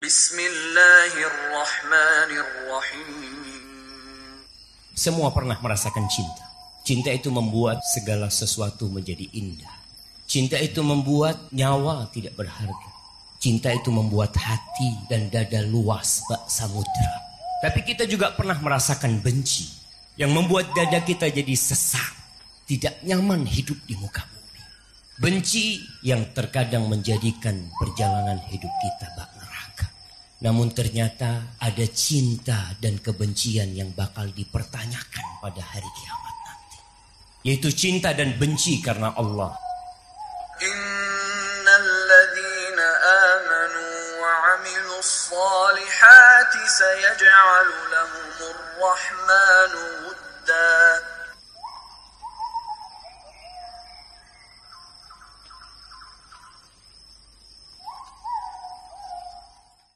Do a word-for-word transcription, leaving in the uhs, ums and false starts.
Bismillahirrahmanirrahim. Semua pernah merasakan cinta. Cinta itu membuat segala sesuatu menjadi indah. Cinta itu membuat nyawa tidak berharga. Cinta itu membuat hati dan dada luas bak samudra. Tapi kita juga pernah merasakan benci yang membuat dada kita jadi sesak, tidak nyaman hidup di muka bumi. Benci yang terkadang menjadikan perjalanan hidup kita bak neraka. Namun ternyata ada cinta dan kebencian yang bakal dipertanyakan pada hari kiamat nanti. Yaitu cinta dan benci karena Allah. Innal ladzina amanu wa 'amilus salihati sayaj'alu lahumur rahmanu wudda.